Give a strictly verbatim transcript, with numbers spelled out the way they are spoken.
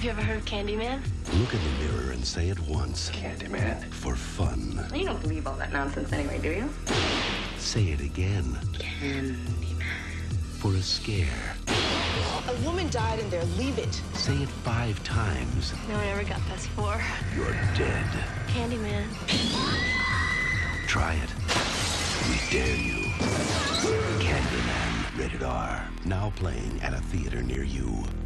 you ever heard of Candyman? Look in the mirror and say it once. Candyman. For fun. You don't believe all that nonsense anyway, do you? Say it again. Candyman. For a scare. A woman died in there. Leave it. Say it five times. No, I never got past four. You're dead. Candyman. Try it. We dare you. Candyman. Rated R. Now playing at a theater near you.